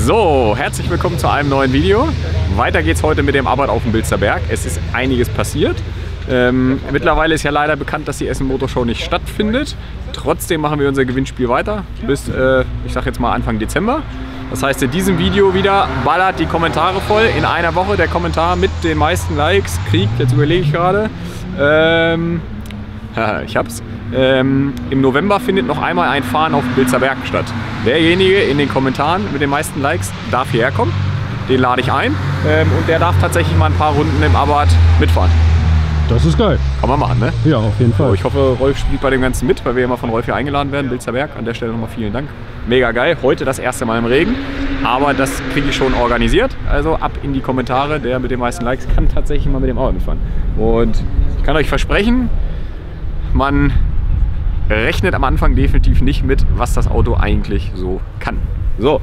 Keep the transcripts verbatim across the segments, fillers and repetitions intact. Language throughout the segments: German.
So, herzlich willkommen zu einem neuen Video. Weiter geht's heute mit dem Abarth auf dem Bilsterberg. Es ist einiges passiert. Ähm, mittlerweile ist ja leider bekannt, dass die Essen Motor Show nicht stattfindet. Trotzdem machen wir unser Gewinnspiel weiter bis, äh, ich sag jetzt mal Anfang Dezember. Das heißt, in diesem Video wieder ballert die Kommentare voll. In einer Woche der Kommentar mit den meisten Likes kriegt, jetzt überlege ich gerade, ähm, ich hab's. Ähm, Im November findet noch einmal ein Fahren auf dem Bilsterberg statt. Derjenige in den Kommentaren mit den meisten Likes darf hierher kommen. Den lade ich ein ähm, und der darf tatsächlich mal ein paar Runden im Abarth mitfahren. Das ist geil. Kann man machen, ne? Ja, auf jeden Fall. So, ich hoffe, Rolf spielt bei dem Ganzen mit, weil wir immer von Rolf hier eingeladen werden. Bilsterberg, an der Stelle nochmal vielen Dank. Mega geil. Heute das erste Mal im Regen, aber das kriege ich schon organisiert. Also ab in die Kommentare. Der mit den meisten Likes kann tatsächlich mal mit dem Abarth mitfahren. Und ich kann euch versprechen, man rechnet am Anfang definitiv nicht mit, was das Auto eigentlich so kann. So,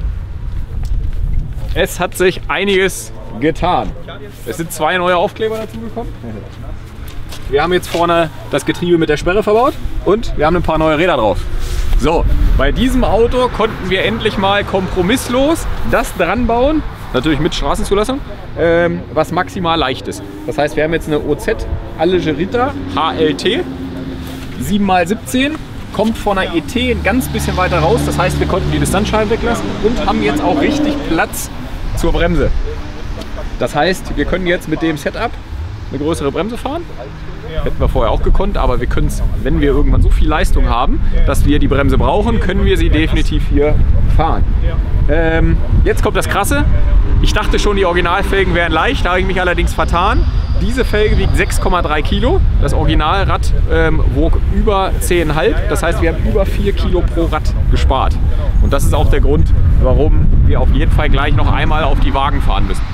es hat sich einiges getan. Es sind zwei neue Aufkleber dazu gekommen. Wir haben jetzt vorne das Getriebe mit der Sperre verbaut und wir haben ein paar neue Räder drauf. So, bei diesem Auto konnten wir endlich mal kompromisslos das dran bauen, natürlich mit Straßenzulassung, ähm, was maximal leicht ist. Das heißt, wir haben jetzt eine O Z Allegerita H L T. sieben mal siebzehn, kommt von der E T ein ganz bisschen weiter raus. Das heißt, wir konnten die Distanzscheiben weglassen und haben jetzt auch richtig Platz zur Bremse. Das heißt, wir können jetzt mit dem Setup eine größere Bremse fahren. Hätten wir vorher auch gekonnt, aber wir können es, wenn wir irgendwann so viel Leistung haben, dass wir die Bremse brauchen, können wir sie definitiv hier fahren. Ähm, jetzt kommt das Krasse. Ich dachte schon, die Originalfelgen wären leicht, da habe ich mich allerdings vertan. Diese Felge wiegt sechs Komma drei Kilo. Das Originalrad ähm, wog über zehn Komma fünf. Das heißt, wir haben über vier Kilo pro Rad gespart. Und das ist auch der Grund, warum wir auf jeden Fall gleich noch einmal auf die Wagen fahren müssen.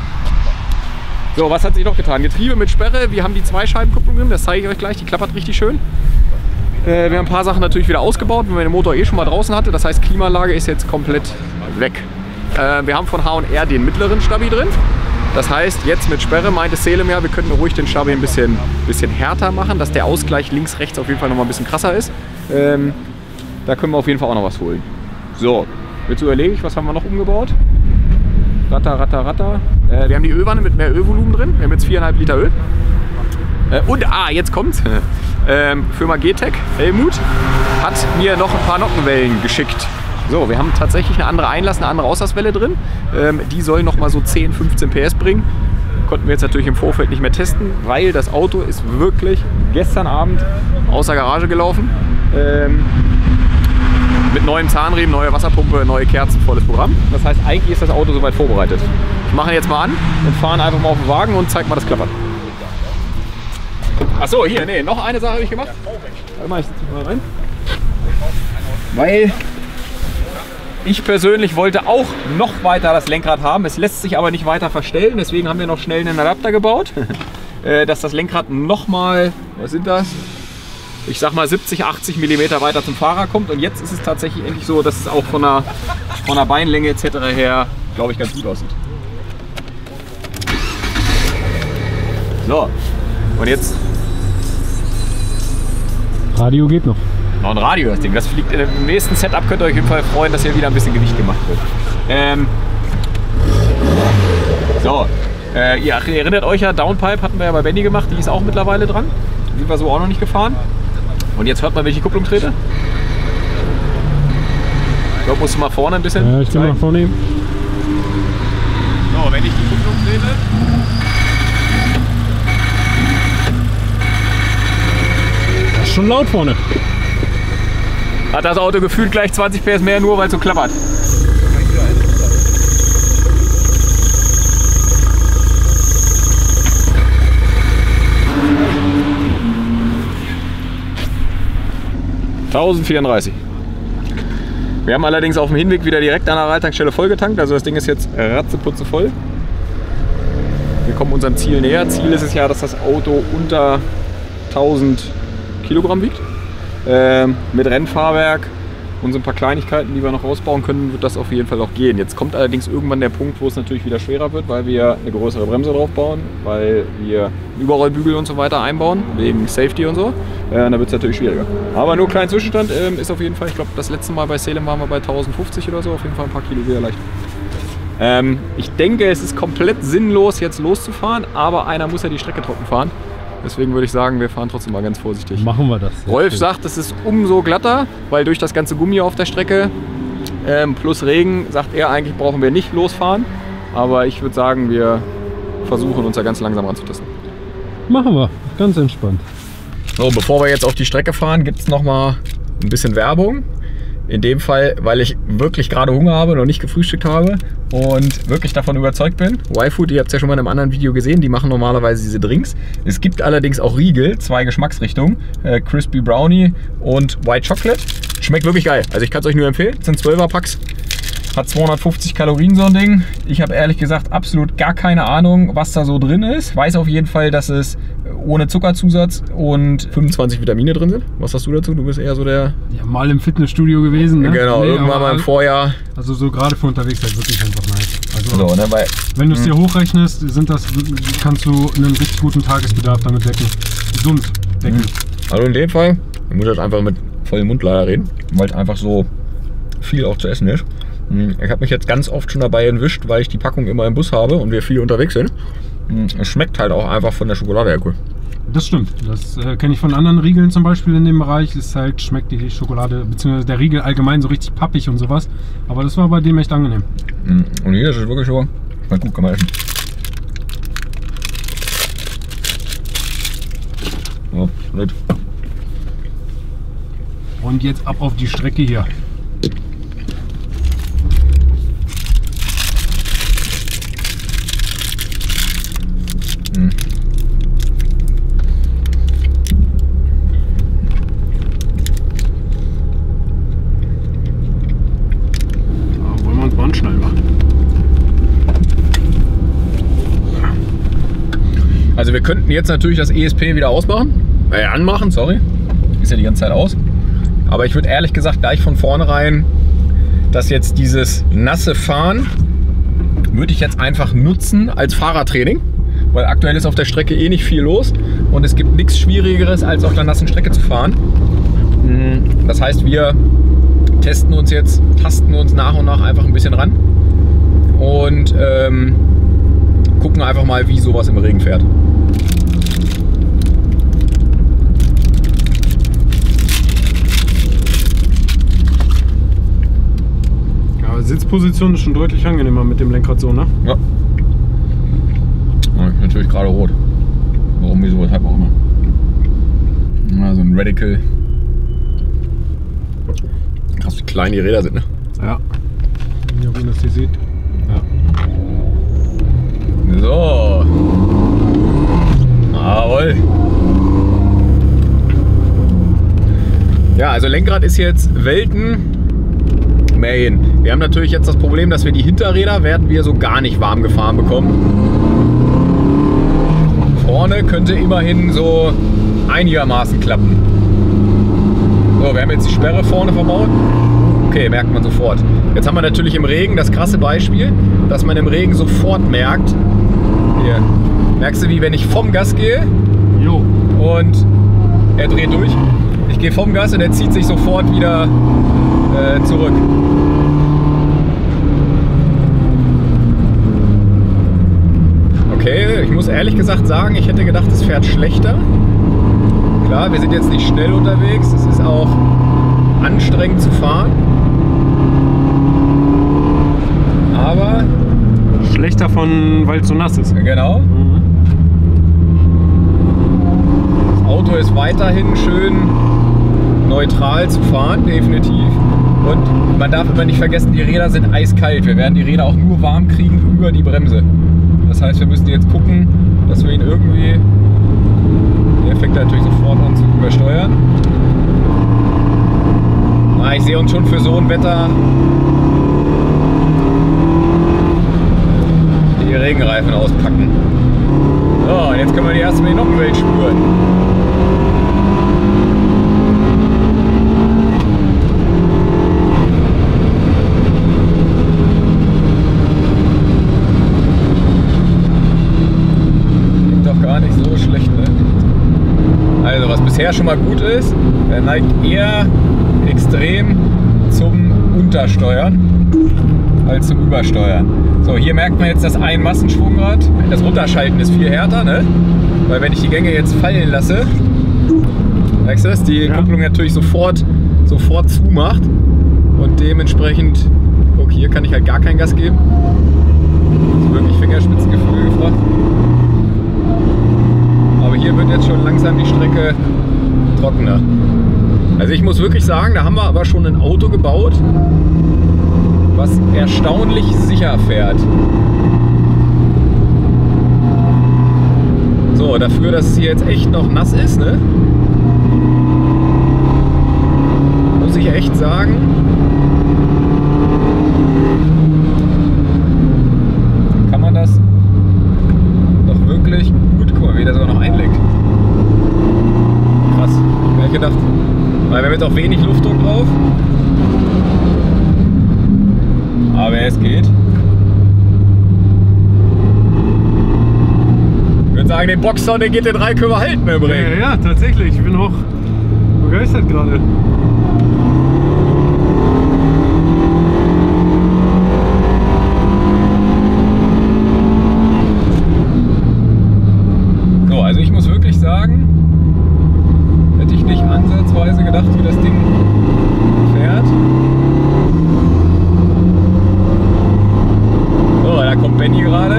So, was hat sich noch getan? Getriebe mit Sperre. Wir haben die Zweischeibenkupplung drin. Das zeige ich euch gleich. Die klappert richtig schön. Äh, wir haben ein paar Sachen natürlich wieder ausgebaut, wenn man den Motor eh schon mal draußen hatte. Das heißt, Klimaanlage ist jetzt komplett weg. Äh, wir haben von H und R den mittleren Stabi drin. Das heißt, jetzt mit Sperre meinte Selim ja, wir könnten ruhig den Stabi ein bisschen, bisschen härter machen, dass der Ausgleich links-rechts auf jeden Fall noch mal ein bisschen krasser ist. Ähm, da können wir auf jeden Fall auch noch was holen. So, jetzt überlege ich, was haben wir noch umgebaut? Ratter, ratter, ratter. Äh, wir haben die Ölwanne mit mehr Ölvolumen drin. Wir haben jetzt vier Komma fünf Liter Öl. Äh, und, ah, jetzt kommt's. ähm, Firma G-Tech, Helmut, hat mir noch ein paar Nockenwellen geschickt. So, wir haben tatsächlich eine andere Einlass, eine andere Auslasswelle drin. Ähm, die soll noch mal so zehn, fünfzehn P S bringen. Konnten wir jetzt natürlich im Vorfeld nicht mehr testen, weil das Auto ist wirklich gestern Abend aus der Garage gelaufen. Ähm, mit neuem Zahnriemen, neue Wasserpumpe, neue Kerzen, volles Programm. Das heißt, eigentlich ist das Auto soweit vorbereitet. Ich mache ihn jetzt mal an und fahren einfach mal auf den Wagen und zeig mal das Klappern. Achso, hier, nee, noch eine Sache habe ich gemacht. Warte mal, ich setze mich mal rein. Weil ich persönlich wollte auch noch weiter das Lenkrad haben. Es lässt sich aber nicht weiter verstellen, deswegen haben wir noch schnell einen Adapter gebaut, dass das Lenkrad nochmal, was sind das? Ich sag mal siebzig, achtzig Millimeter weiter zum Fahrer kommt. Und jetzt ist es tatsächlich endlich so, dass es auch von der, von der Beinlänge et cetera her, glaube ich, ganz gut aussieht. So, und jetzt Radio geht noch. Noch ein Radio, das Ding. Das fliegt im nächsten Setup. Könnt ihr euch auf jeden Fall freuen, dass hier wieder ein bisschen Gewicht gemacht wird. Ähm so, äh, ihr erinnert euch ja, Downpipe hatten wir ja bei Benny gemacht. Die ist auch mittlerweile dran. Die sind wir so auch noch nicht gefahren. Und jetzt hört man, welche Kupplung trete. Ich glaube, musst du mal vorne ein bisschen. Ja, ich kann mal vornehmen. So, wenn ich die Kupplung trete. Das ist schon laut vorne. Hat das Auto gefühlt gleich zwanzig P S mehr, nur weil es so klappert. tausendvierunddreißig. Wir haben allerdings auf dem Hinweg wieder direkt an der Radtankstelle vollgetankt. Also das Ding ist jetzt ratzeputze voll. Wir kommen unserem Ziel näher. Ziel ist es ja, dass das Auto unter tausend Kilogramm wiegt. Ähm, mit Rennfahrwerk und so ein paar Kleinigkeiten, die wir noch rausbauen können, wird das auf jeden Fall auch gehen. Jetzt kommt allerdings irgendwann der Punkt, wo es natürlich wieder schwerer wird, weil wir eine größere Bremse drauf bauen, weil wir einen Überrollbügel und so weiter einbauen, wegen Safety und so. Äh, dann wird es natürlich schwieriger. Aber nur kleinen Zwischenstand ähm, ist auf jeden Fall, ich glaube, das letzte Mal bei Selim waren wir bei tausendfünfzig oder so, auf jeden Fall ein paar Kilo wieder leicht. Ähm, ich denke, es ist komplett sinnlos, jetzt loszufahren, aber einer muss ja die Strecke trocken fahren. Deswegen würde ich sagen, wir fahren trotzdem mal ganz vorsichtig. Machen wir das. Rolf sagt, es ist umso glatter, weil durch das ganze Gummi auf der Strecke ähm, plus Regen, sagt er, eigentlich brauchen wir nicht losfahren. Aber ich würde sagen, wir versuchen uns ja ganz langsam ranzutasten. Machen wir. Ganz entspannt. So, bevor wir jetzt auf die Strecke fahren, gibt es noch mal ein bisschen Werbung. In dem Fall, weil ich wirklich gerade Hunger habe, noch nicht gefrühstückt habe und wirklich davon überzeugt bin. Y-Food, ihr habt es ja schon mal in einem anderen Video gesehen, die machen normalerweise diese Drinks. Es gibt allerdings auch Riegel, zwei Geschmacksrichtungen, äh, Crispy Brownie und White Chocolate. Schmeckt wirklich geil, also ich kann es euch nur empfehlen. Das sind zwölfer Packs, hat zweihundertfünfzig Kalorien so ein Ding. Ich habe ehrlich gesagt absolut gar keine Ahnung, was da so drin ist. Weiß auf jeden Fall, dass es ohne Zuckerzusatz und fünfundzwanzig Vitamine drin sind. Was hast du dazu? Du bist eher so der... Ja, mal im Fitnessstudio gewesen, ne? Genau, nee, irgendwann mal im Vorjahr. Also so gerade für unterwegs halt wirklich einfach nice. Also so, ne, weil, wenn du es dir hochrechnest, sind das, kannst du einen richtig guten Tagesbedarf damit decken. Gesund decken. Also in dem Fall, ich muss jetzt einfach mit vollem Mund leider reden, weil es einfach so viel auch zu essen ist. Ich habe mich jetzt ganz oft schon dabei erwischt, weil ich die Packung immer im Bus habe und wir viel unterwegs sind. Es schmeckt halt auch einfach von der Schokolade her cool. Das stimmt. Das äh, kenne ich von anderen Riegeln zum Beispiel in dem Bereich. Es halt, schmeckt die Schokolade bzw. der Riegel allgemein so richtig pappig und sowas. Aber das war bei dem echt angenehm. Und hier ist es wirklich so. Schmeckt gut, kann man essen. Ja, nett. Und jetzt ab auf die Strecke hier. Hm. Ja, wollen wir uns mal anschnallen machen? Also wir könnten jetzt natürlich das E S P wieder ausmachen, äh, anmachen, sorry. Ist ja die ganze Zeit aus. Aber ich würde ehrlich gesagt gleich von vornherein, dass jetzt dieses nasse Fahren würde ich jetzt einfach nutzen als Fahrertraining. Weil aktuell ist auf der Strecke eh nicht viel los und es gibt nichts Schwierigeres, als auf der nassen Strecke zu fahren. Das heißt, wir testen uns jetzt, tasten uns nach und nach einfach ein bisschen ran und ähm, gucken einfach mal, wie sowas im Regen fährt. Ja, Sitzposition ist schon deutlich angenehmer mit dem Lenkrad so, ne? Ja. Natürlich gerade rot. Warum, wieso, weshalb auch immer. Ja, so ein Radical. Krass, wie klein die Räder sind, ne? Ja. Ob ihr das hier seht. Ja. So. Jawohl. Ja, also Lenkrad ist jetzt Welten mehr hin. Wir haben natürlich jetzt das Problem, dass wir die Hinterräder werden wir so gar nicht warm gefahren bekommen. Vorne könnte immerhin so einigermaßen klappen. So, wir haben jetzt die Sperre vorne verbaut. Okay, merkt man sofort. Jetzt haben wir natürlich im Regen das krasse Beispiel, dass man im Regen sofort merkt. Hier, merkst du, wie wenn ich vom Gas gehe? Jo. Und er dreht durch. Ich gehe vom Gas und er zieht sich sofort wieder äh, zurück. Okay, ich muss ehrlich gesagt sagen, ich hätte gedacht, es fährt schlechter. Klar, wir sind jetzt nicht schnell unterwegs, es ist auch anstrengend zu fahren. Aber... Schlechter von, weil es so nass ist. Genau. Mhm. Das Auto ist weiterhin schön neutral zu fahren, definitiv. Und man darf immer nicht vergessen, die Räder sind eiskalt. Wir werden die Räder auch nur warm kriegen über die Bremse. Das heißt, wir müssen jetzt gucken, dass wir ihn irgendwie, der fängt natürlich sofort an zu übersteuern. Na, ich sehe uns schon für so ein Wetter die Regenreifen auspacken. So, und jetzt können wir die erste Nockenwelt spüren. Also was bisher schon mal gut ist, er neigt eher extrem zum Untersteuern. als zum Übersteuern. So, hier merkt man jetzt das Ein-Massenschwungrad. Das Runterschalten ist viel härter, ne? Weil wenn ich die Gänge jetzt fallen lasse, merkst du das? Die ja. Kupplung natürlich sofort, sofort zumacht und dementsprechend, guck, hier kann ich halt gar kein Gas geben. Also wirklich Fingerspitzengefühl gefragt. Aber hier wird jetzt schon langsam die Strecke trockener. Also ich muss wirklich sagen, da haben wir aber schon ein Auto gebaut, was erstaunlich sicher fährt. So, dafür, dass es hier jetzt echt noch nass ist, ne? Muss ich echt sagen, kann man das doch wirklich gut. Guck mal, wie der sogar noch einlenkt. Krass, hätte ich gedacht. Weil wir haben jetzt auch wenig Luftdruck drauf. Aber es geht. Ich würde sagen, den Boxer, den G T drei können wir halten im Ring. Ja, ja, tatsächlich. Ich bin auch begeistert gerade. So, also ich muss wirklich sagen, hätte ich nicht ansatzweise gedacht, wie das Ding fährt. So, da kommt Benny gerade.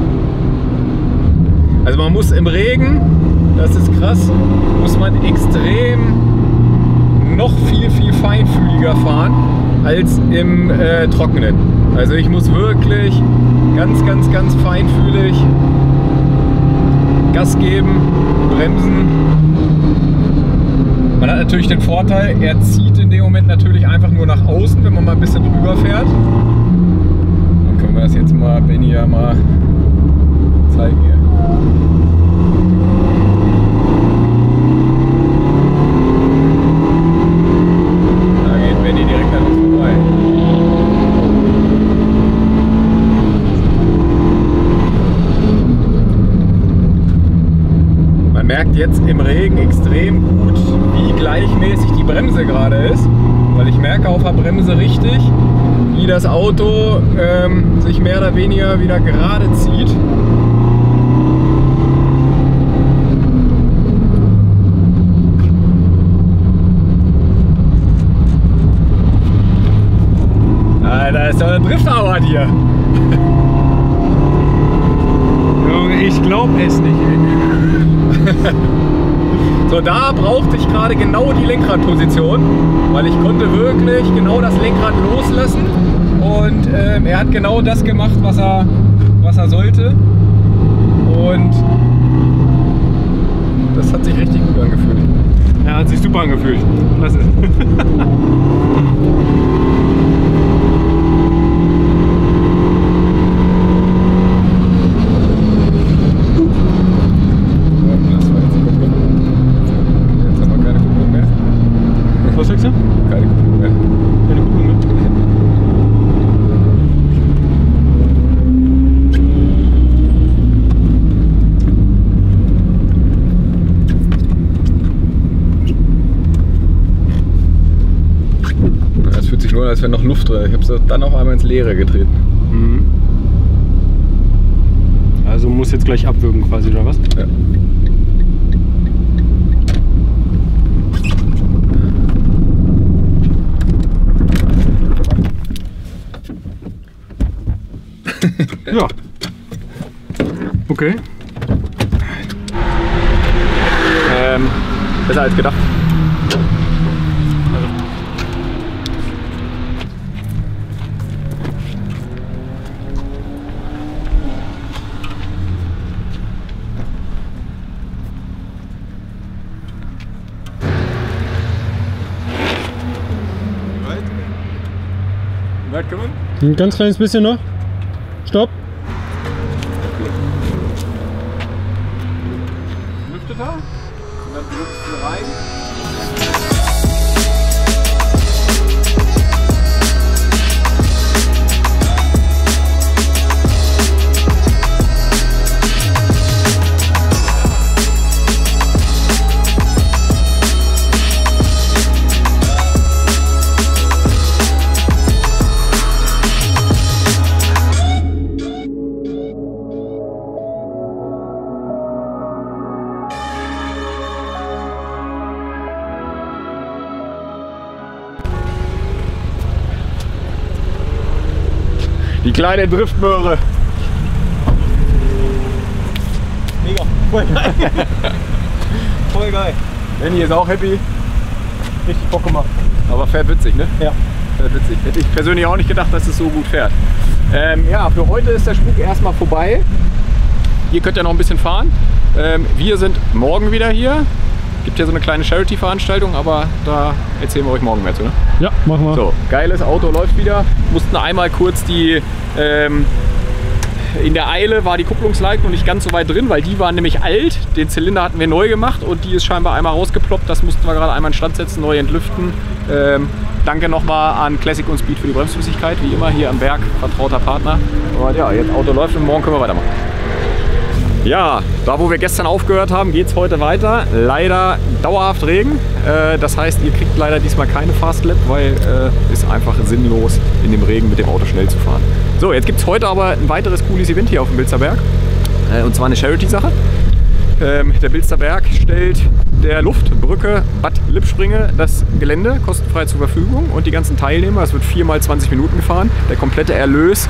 Also man muss im Regen, das ist krass, muss man extrem noch viel, viel feinfühliger fahren als im äh, Trockenen. Also ich muss wirklich ganz, ganz, ganz feinfühlig Gas geben, bremsen. Man hat natürlich den Vorteil, er zieht in dem Moment natürlich einfach nur nach außen, wenn man mal ein bisschen drüber fährt. Dann können wir das jetzt mal Benny ja mal zeigen hier. Da geht Benny direkt an uns vorbei. Man merkt jetzt im Regen extrem gut, wie gleichmäßig die Bremse gerade ist, weil ich merke auf der Bremse richtig, wie das Auto ähm, sich mehr oder weniger wieder gerade zieht. Da ist doch ein Driftarbeit hier. Junge, ich glaube es nicht, ey. So, da brauchte ich gerade genau die Lenkradposition, weil ich konnte wirklich genau das Lenkrad loslassen und ähm, er hat genau das gemacht, was er, was er sollte. Und das hat sich richtig gut angefühlt. Ja, hat sich super angefühlt. Klasse. Was sagst du? Keine Kupplung mehr. Keine Kupplung mehr? Das fühlt sich nur an, als wäre noch Luft drin. Ich habe es dann auf einmal ins Leere getreten. Mhm. Also muss jetzt gleich abwürgen quasi, oder was? Ja. Ja. Okay. Ähm, besser als gedacht. Wie weit? Wie weit können wir? Ein ganz kleines bisschen noch. Stopp. Lüftet er und dann drückst du rein. Die kleine Driftmöhre. Mega, voll geil. Voll geil. Lenny ist auch happy. Richtig Bock gemacht. Aber fährt witzig, ne? Ja. Fährt witzig. Hätte ich persönlich auch nicht gedacht, dass es so gut fährt. Ähm, ja, für heute ist der Spuk erstmal vorbei. Ihr könnt ja noch ein bisschen fahren. Ähm, wir sind morgen wieder hier. Gibt ja so eine kleine Charity-Veranstaltung, aber da erzählen wir euch morgen mehr zu, ne? Ja, machen wir. So, geiles Auto läuft wieder. Mussten einmal kurz die... Ähm, in der Eile war die Kupplungsleiste noch nicht ganz so weit drin, weil die waren nämlich alt. Den Zylinder hatten wir neu gemacht und die ist scheinbar einmal rausgeploppt. Das mussten wir gerade einmal in Stand setzen, neu entlüften. Ähm, danke nochmal an Classic und Speed für die Bremsflüssigkeit, wie immer hier am Berg, vertrauter Partner. Und ja, jetzt Auto läuft und morgen können wir weitermachen. Ja, da wo wir gestern aufgehört haben, geht es heute weiter. Leider dauerhaft Regen. Äh, das heißt, ihr kriegt leider diesmal keine Fast Lap, weil es äh, ist einfach sinnlos, in dem Regen mit dem Auto schnell zu fahren. So, jetzt gibt es heute aber ein weiteres cooles Event hier auf dem Bilsterberg. Äh, und zwar eine Charity-Sache. Ähm, der Bilsterberg stellt der Luftbrücke Bad Lippspringe das Gelände kostenfrei zur Verfügung und die ganzen Teilnehmer, es wird viermal zwanzig Minuten gefahren, der komplette Erlös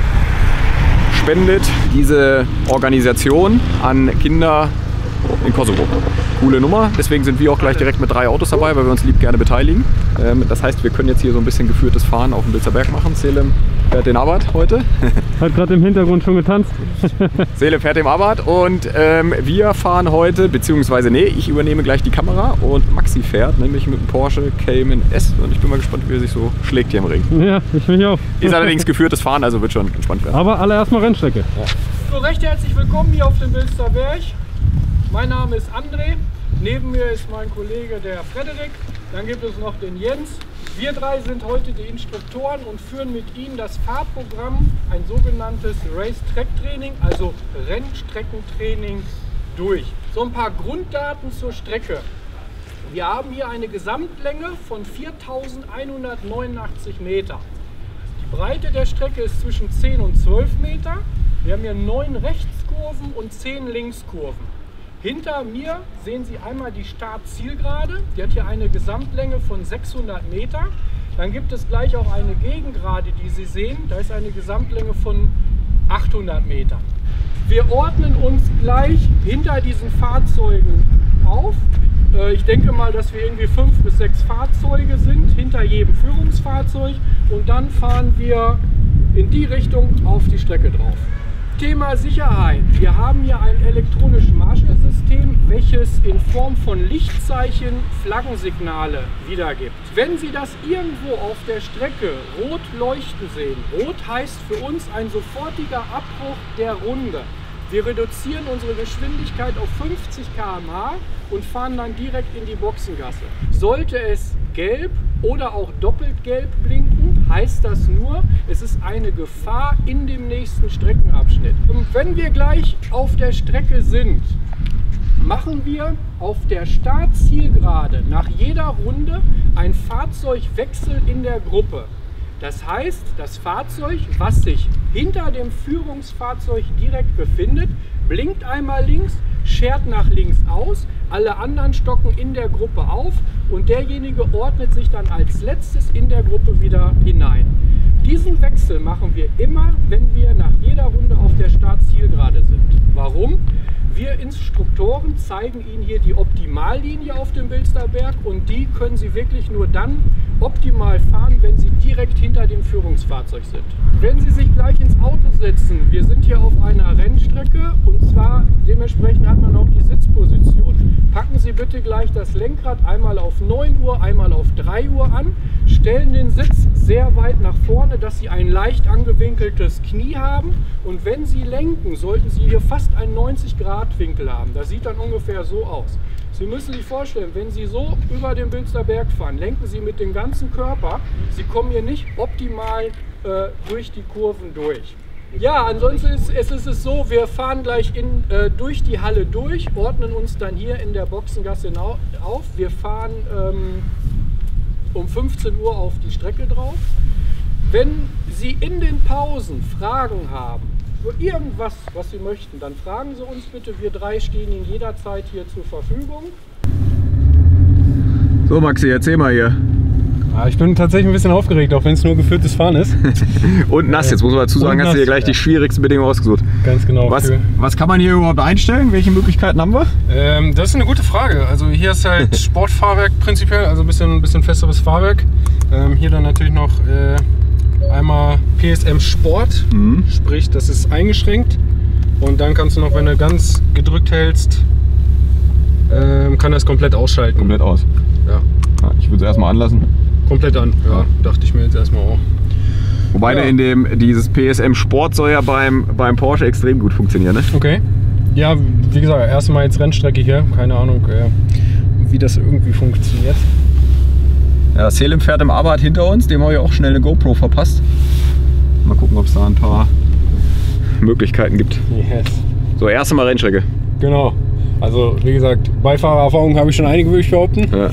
spendet diese Organisation an Kinder in Kosovo. Coole Nummer, deswegen sind wir auch gleich direkt mit drei Autos dabei, weil wir uns lieb gerne beteiligen. Ähm, das heißt, wir können jetzt hier so ein bisschen geführtes Fahren auf dem Bilsterberg machen. Selim fährt den Abad heute. Hat gerade im Hintergrund schon getanzt. Selim fährt den Abad und ähm, wir fahren heute, beziehungsweise nee, ich übernehme gleich die Kamera und Maxi fährt, nämlich mit dem Porsche Cayman S und ich bin mal gespannt, wie er sich so schlägt hier im Regen. Ja, ich mich auch. Ist allerdings geführtes Fahren, also wird schon entspannt werden. Aber alle erstmal Rennstrecke. Ja. So, recht herzlich willkommen hier auf dem Bilsterberg. Mein Name ist André. Neben mir ist mein Kollege der Frederik. Dann gibt es noch den Jens. Wir drei sind heute die Instruktoren und führen mit Ihnen das Fahrprogramm, ein sogenanntes Race-Track-Training, also Rennstreckentraining, durch. So ein paar Grunddaten zur Strecke. Wir haben hier eine Gesamtlänge von viertausendeinhundertneunundachtzig Meter. Die Breite der Strecke ist zwischen zehn und zwölf Meter. Wir haben hier neun Rechtskurven und zehn Linkskurven. Hinter mir sehen Sie einmal die Start-Zielgerade. Die hat hier eine Gesamtlänge von sechshundert Meter. Dann gibt es gleich auch eine Gegengerade, die Sie sehen. Da ist eine Gesamtlänge von achthundert Meter. Wir ordnen uns gleich hinter diesen Fahrzeugen auf. Ich denke mal, dass wir irgendwie fünf bis sechs Fahrzeuge sind, hinter jedem Führungsfahrzeug. Und dann fahren wir in die Richtung auf die Strecke drauf. Thema Sicherheit. Wir haben hier ein elektronisches Marschallsystem, welches in Form von Lichtzeichen Flaggensignale wiedergibt. Wenn Sie das irgendwo auf der Strecke rot leuchten sehen, rot heißt für uns ein sofortiger Abbruch der Runde. Wir reduzieren unsere Geschwindigkeit auf fünfzig Kilometer pro Stunde und fahren dann direkt in die Boxengasse. Sollte es gelb oder auch doppelt gelb blinken, heißt das nur, es ist eine Gefahr in dem nächsten Streckenabschnitt. Und wenn wir gleich auf der Strecke sind, machen wir auf der Startzielgerade nach jeder Runde ein Fahrzeugwechsel in der Gruppe. Das heißt, das Fahrzeug, was sich hinter dem Führungsfahrzeug direkt befindet, blinkt einmal links, schert nach links aus, alle anderen stocken in der Gruppe auf und derjenige ordnet sich dann als letztes in der Gruppe wieder hinein. Diesen Wechsel machen wir immer, wenn wir nach jeder Runde auf der Startzielgerade sind. Warum? Wir Instruktoren zeigen Ihnen hier die Optimallinie auf dem Bilsterberg und die können Sie wirklich nur dann optimal fahren, wenn Sie direkt hinter dem Führungsfahrzeug sind. Wenn Sie sich gleich ins Auto setzen, wir sind hier auf einer Rennstrecke und zwar dementsprechend hat man auch die Sitzposition. Packen Sie bitte gleich das Lenkrad einmal auf neun Uhr, einmal auf drei Uhr an, stellen den Sitz sehr weit nach vorne, dass Sie ein leicht angewinkeltes Knie haben und wenn Sie lenken, sollten Sie hier fast einen neunzig Grad Winkel haben. Das sieht dann ungefähr so aus. Sie müssen sich vorstellen, wenn Sie so über den Bilsterberg fahren, lenken Sie mit dem ganzen Körper. Sie kommen hier nicht optimal äh, durch die Kurven durch. Ja, ansonsten ist, ist, ist es so, wir fahren gleich in, äh, durch die Halle durch, ordnen uns dann hier in der Boxengasse auf. Wir fahren ähm, um fünfzehn Uhr auf die Strecke drauf. Wenn Sie in den Pausen Fragen haben, irgendwas, was Sie möchten, dann fragen Sie uns bitte. Wir drei stehen Ihnen jederzeit hier zur Verfügung. So Maxi, erzähl mal hier. Ah, ich bin tatsächlich ein bisschen aufgeregt, auch wenn es nur geführtes Fahren ist. Und nass, jetzt muss man dazu sagen, Und hast du dir nass, gleich ja. die schwierigsten Bedingungen ausgesucht. Ganz genau. Was, für- was kann man hier überhaupt einstellen? Welche Möglichkeiten haben wir? Ähm, das ist eine gute Frage. Also hier ist halt Sportfahrwerk prinzipiell, also ein bisschen, bisschen festeres Fahrwerk. Ähm, hier dann natürlich noch äh, einmal P S M Sport, Mhm. sprich das ist eingeschränkt. Und dann kannst du noch, wenn du ganz gedrückt hältst, ähm, kann das komplett ausschalten. Komplett aus. Ja, Ja, ich würde es erstmal anlassen. komplett an. Ja, dachte ich mir jetzt erstmal auch. Wobei Ja. der in dem, dieses P S M Sport soll ja beim, beim Porsche extrem gut funktionieren. Ne? Okay. Ja, wie gesagt, erstmal jetzt Rennstrecke hier. Keine Ahnung, äh, wie das irgendwie funktioniert. Ja, Selim fährt im Abarth hinter uns, dem habe ich auch schnell eine GoPro verpasst. Mal gucken, ob es da ein paar Möglichkeiten gibt. Yes. So, erste Mal Rennstrecke. Genau. Also, wie gesagt, Beifahrererfahrung habe ich schon einige, würde ich behaupten. Ja.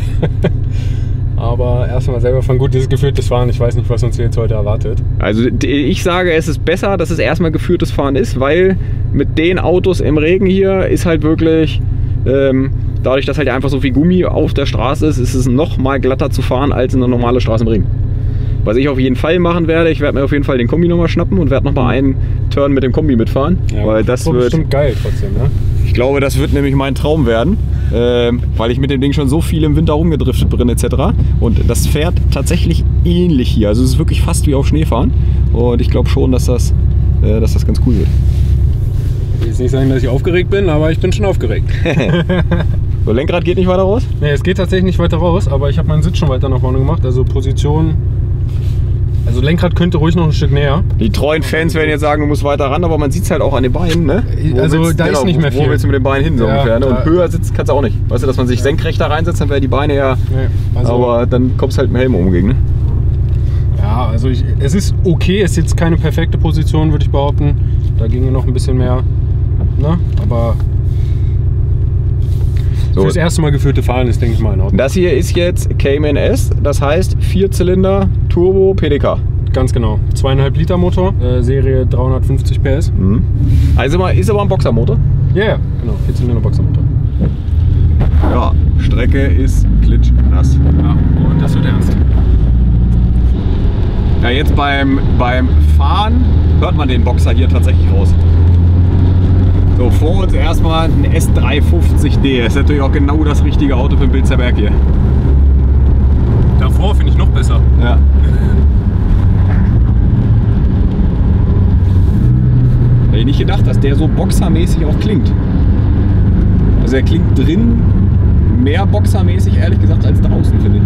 Aber erstmal selber von gut, dieses geführtes Fahren. Ich weiß nicht, was uns hier jetzt heute erwartet. Also d- ich sage, es ist besser, dass es erstmal geführtes Fahren ist, weil mit den Autos im Regen hier ist halt wirklich, ähm, dadurch, dass halt einfach so viel Gummi auf der Straße ist, ist es noch mal glatter zu fahren als in einer normalen Straße im Regen. Was ich auf jeden Fall machen werde, ich werde mir auf jeden Fall den Kombi nochmal schnappen und werde nochmal einen Turn mit dem Kombi mitfahren. weil das wird wird, bestimmt geil trotzdem, ne? ich glaube, das wird nämlich mein Traum werden, ähm, weil ich mit dem Ding schon so viel im Winter rumgedriftet bin et cetera. Und das fährt tatsächlich ähnlich hier. Also es ist wirklich fast wie auf Schnee fahren. Und ich glaube schon, dass das, äh, dass das ganz cool wird. Ich will jetzt nicht sagen, dass ich aufgeregt bin, aber ich bin schon aufgeregt. So, Lenkrad geht nicht weiter raus? Ne, es geht tatsächlich nicht weiter raus, aber ich habe meinen Sitz schon weiter nach vorne gemacht. Also Position. Also Lenkrad könnte ruhig noch ein Stück näher. Die treuen Fans werden jetzt sagen, du musst weiter ran, aber man sieht es halt auch an den Beinen, ne? Also, willst- da ist nicht mehr Wo viel. willst du mit den Beinen hin, so Ja, ungefähr, ne? da- Und höher sitzen kannst du auch nicht. Weißt du, dass man sich senkrechter reinsetzt, dann wäre die Beine ja... Nee, also, aber dann kommst du halt mit dem Helm umgegen, ne? ja, also ich, es ist okay, es ist jetzt keine perfekte Position, würde ich behaupten. Da ginge noch ein bisschen mehr. Ne? Aber So. fürs erste Mal geführte Fahren ist, denke ich mal, in Ordnung. Das hier ist jetzt Cayman S, das heißt Vierzylinder, Turbo, P D K. Ganz genau. zweieinhalb Liter Motor, äh, Serie dreihundertfünfzig P S. Mhm. Also mal- ist aber ein Boxermotor. Ja, ja, genau. Vierzylinder Boxermotor. Ja, Strecke ist klitschnass. Ja, und das wird ernst. Ja, jetzt beim, beim Fahren hört man den Boxer hier tatsächlich raus. So, vor uns erstmal ein S dreihundertfünfzig D. Das ist natürlich auch genau das richtige Auto für den Bilzer Berg hier. Davor finde ich noch besser. Ja. Hätte ich nicht gedacht, dass der so boxermäßig auch klingt. Also er klingt drin mehr boxermäßig, ehrlich gesagt, als draußen, finde ich.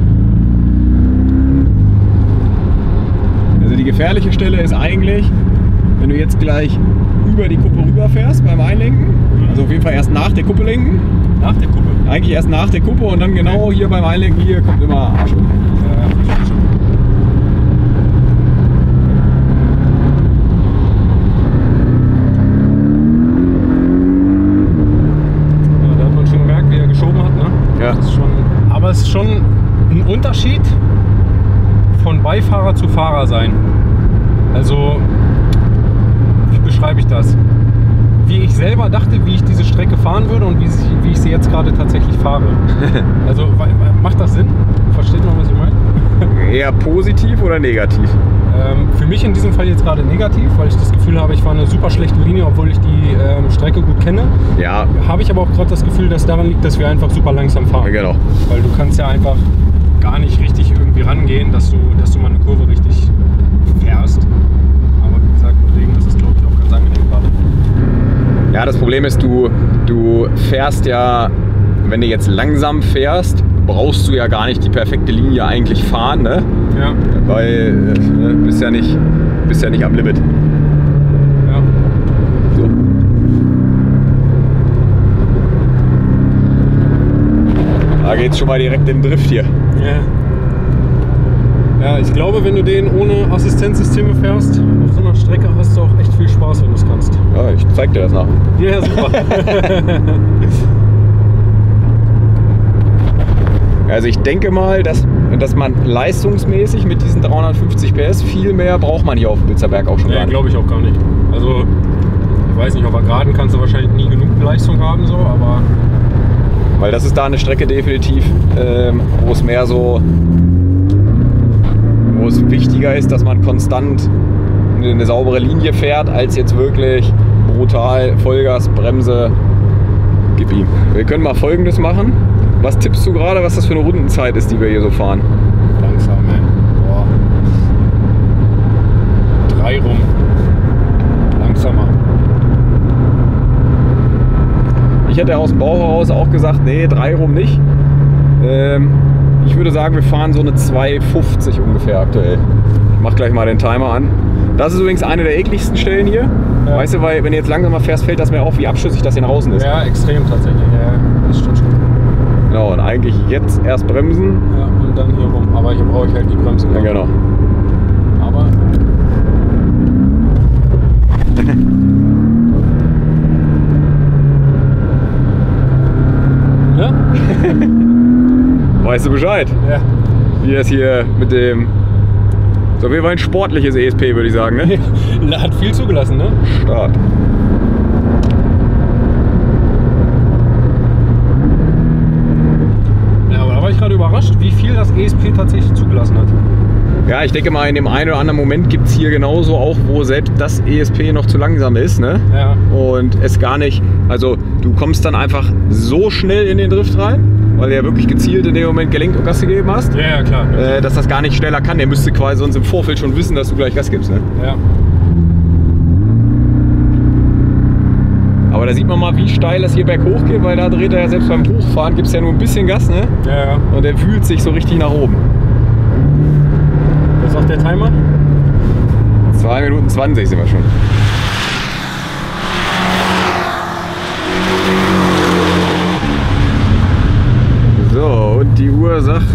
Also die gefährliche Stelle ist eigentlich, wenn du jetzt gleich über die Kuppe rüberfährst beim Einlenken. Also auf jeden Fall erst nach der Kuppe lenken. Nach der Kuppe. Eigentlich erst nach der Kuppe und dann genau hier beim Einlenken, hier kommt immer Arsch hoch. Ja, verstehe schon. Ja, da hat man schon gemerkt, wie er geschoben hat, ne? Ja. Das ist schon, aber es ist schon ein Unterschied von Beifahrer zu Fahrer sein. Also, wie beschreibe ich das? Wie ich selber dachte, wie ich diese Strecke fahren würde und wie, sie, wie ich sie jetzt gerade tatsächlich fahre. Also, wa- wa- macht das Sinn? Versteht man, was ich meine? Eher positiv oder negativ? Ähm, für mich in diesem Fall jetzt gerade negativ, weil ich das Gefühl habe, ich fahre eine super schlechte Linie, obwohl ich die ähm, Strecke gut kenne. Ja, Habe ich aber auch gerade das Gefühl, dass daran liegt, dass wir einfach super langsam fahren. genau. Weil du kannst ja einfach gar nicht richtig irgendwie rangehen, dass du, dass du mal eine Kurve richtig fährst. Aber wie gesagt, mit Regen ist es, glaube ich, auch ganz angenehm gerade. Ja, das Problem ist, du, du fährst ja, wenn du jetzt langsam fährst, brauchst du ja gar nicht die perfekte Linie eigentlich fahren, ne? Ja, Weil äh, bist ja nicht, bist ja nicht am Limit. ja. So. Da geht's schon mal direkt in den Drift hier. Ja. Ja, ich glaube, wenn du den ohne Assistenzsysteme fährst, auf so einer Strecke hast du auch echt viel Spaß, wenn du es kannst. Ja, ich zeig dir das nachher. Ja, super. Also ich denke mal, dass, dass man leistungsmäßig mit diesen dreihundertfünfzig P S viel mehr braucht man hier auf dem Bilzer Berg auch schon Ja, gar nicht. glaube ich auch gar nicht. Also, ich weiß nicht, auf der Geraden kannst du wahrscheinlich nie genug Leistung haben, so, aber Weil das ist da eine Strecke definitiv, ähm, wo es mehr so wo es wichtiger ist, dass man konstant eine saubere Linie fährt, als jetzt wirklich brutal Vollgas, Bremse, gib ihm. Wir können mal Folgendes machen. Was tippst du gerade, was das für eine Rundenzeit ist, die wir hier so fahren? Langsam, ey. Boah. Drei rum. Langsamer. Ich hätte aus dem Bauch heraus auch gesagt, nee, drei rum nicht. Ähm, ich würde sagen, wir fahren so eine zwei fünfzig ungefähr aktuell. Ich mach gleich mal den Timer an. Das ist übrigens eine der ekligsten Stellen hier. Ja. Weißt du, weil wenn du jetzt langsamer fährst, fällt das mir auf, wie abschüssig das hier draußen ist. Ja, extrem tatsächlich. Ja, das stimmt schon. Genau, und eigentlich jetzt erst bremsen. Ja, und dann hier rum. Aber hier brauche ich halt die Bremse. Ja, genau. Aber... ja? Weißt du Bescheid? Ja. Wie das hier mit dem... So, wir wollen ein sportliches E S P, würde ich sagen, ne? Hat viel zugelassen, ne? Start. Ja, aber da war ich gerade überrascht, wie viel das E S P tatsächlich zugelassen hat. Ja, ich denke mal, in dem einen oder anderen Moment gibt es hier genauso auch, wo selbst das E S P noch zu langsam ist, ne? Ja. Und es gar nicht, also du kommst dann einfach so schnell in den Drift rein, weil du ja wirklich gezielt in dem Moment gelenkt und Gas gegeben hast, Ja, ja, klar. äh, dass das gar nicht schneller kann. Der müsste quasi sonst im Vorfeld schon wissen, dass du gleich Gas gibst, ne? Ja. Aber da sieht man mal, wie steil das hier berghoch geht, weil da dreht er ja selbst beim Hochfahren, gibt es ja nur ein bisschen Gas, ne? Ja, ja. Und der fühlt sich so richtig nach oben. Was sagt der Timer? zwei Minuten zwanzig sind wir schon. So, und die Uhr sagt...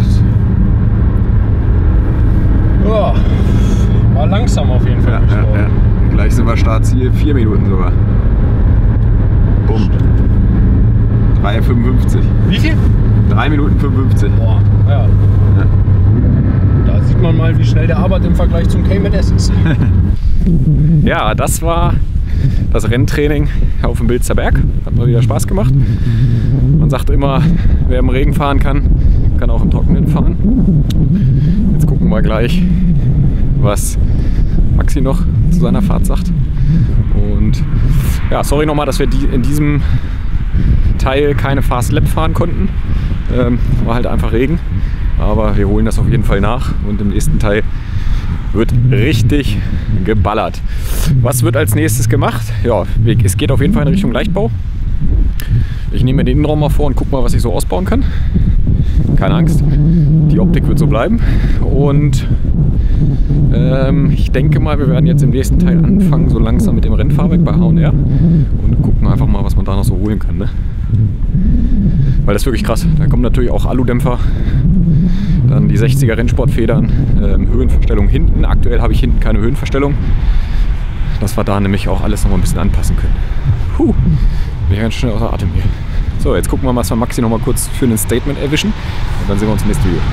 Ja. War langsam auf jeden Fall. Ja, ja, ja. Gleich sind wir Startziel, vier Minuten sogar. Bumm. drei fünfundfünfzig. Wie viel? drei Minuten fünfundfünfzig. Boah, ja. Ja. Da sieht man mal, wie schnell der Arbeit im Vergleich zum Cayman S ist. Ja, das war das Renntraining auf dem Bilzer Berg. Hat mal wieder Spaß gemacht. Man sagt immer, wer im Regen fahren kann, kann auch im Trockenen fahren. Jetzt gucken wir gleich, was Maxi noch zu seiner Fahrt sagt. Und ja, sorry nochmal, dass wir die in diesem Teil keine Fast Lap fahren konnten. Ähm, war halt einfach Regen. Aber wir holen das auf jeden Fall nach und im nächsten Teil wird richtig geballert. Was wird als nächstes gemacht? Ja, es geht auf jeden Fall in Richtung Leichtbau. Ich nehme mir den Innenraum mal vor und gucke mal, was ich so ausbauen kann. Keine Angst, die Optik wird so bleiben. Und ähm, ich denke mal, wir werden jetzt im nächsten Teil anfangen, so langsam mit dem Rennfahrwerk bei H und R und gucken einfach mal, was man da noch so holen kann. Ne? Weil das ist wirklich krass. Da kommen natürlich auch Aludämpfer, dann die sechziger Rennsportfedern, ähm, Höhenverstellung hinten. Aktuell habe ich hinten keine Höhenverstellung, dass wir da nämlich auch alles noch mal ein bisschen anpassen können. Puh, bin ich ganz schnell außer Atem hier. So, jetzt gucken wir mal, was wir Maxi noch mal kurz für ein Statement erwischen und dann sehen wir uns im nächsten Video.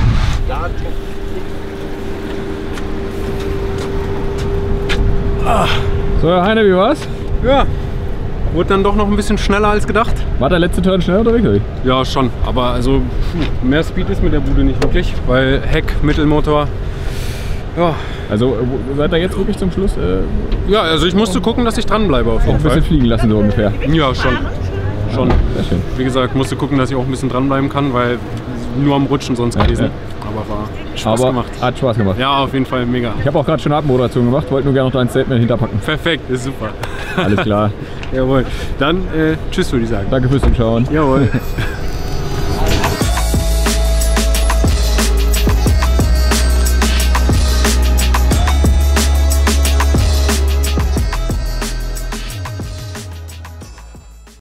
Ah. So, Herr Heine, wie war's? Ja. Wurde dann doch noch ein bisschen schneller als gedacht. War der letzte Turn schneller unterwegs? Oder? Ja, schon. Aber also mehr Speed ist mit der Bude nicht wirklich, weil Heck, Mittelmotor. Ja. Also seid ihr jetzt wirklich zum Schluss? Äh, ja, also ich musste gucken, dass ich dranbleibe auf jeden auch ein bisschen Fall. fliegen lassen so ungefähr. Ja, schon. Schon. Sehr schön. Wie gesagt, musste gucken, dass ich auch ein bisschen dranbleiben kann, weil nur am Rutschen sonst Ja, gewesen. ja. Aber war Spaß Aber gemacht. hat Spaß gemacht. Ja, auf jeden Fall mega. Ich habe auch gerade schon eine Abmoderation gemacht, wollte nur gerne noch dein Statement hinterpacken. Perfekt, ist super. Alles klar. Jawohl. Dann äh, tschüss, würde ich sagen. Danke fürs Zuschauen. Jawohl.